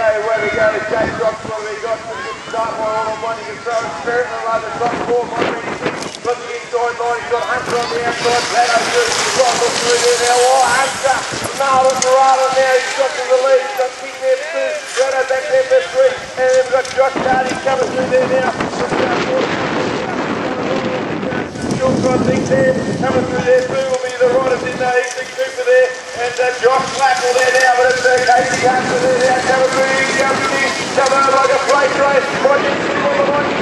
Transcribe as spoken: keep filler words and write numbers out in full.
away we go. Jake drops what we got. Some good start by all on one. You can throw it spirit and rather top four. One ready six. Got the inside line. He's got Hunter on the outside. Lado through. Right, look through there now. Oh, Hunter. Nailed it for Rado now. He's got to the lead. He's got King there for two. Rado back there for three. And then we've got Josh Carty coming through there now. Short front thing there. Coming through there too will be the riders in the Eastern Cooper there. And uh, Josh Blackall there now. But it's uh, Casey Hunter there now. Coming through. Coming in. Coming over like a freight train. Watching on the one.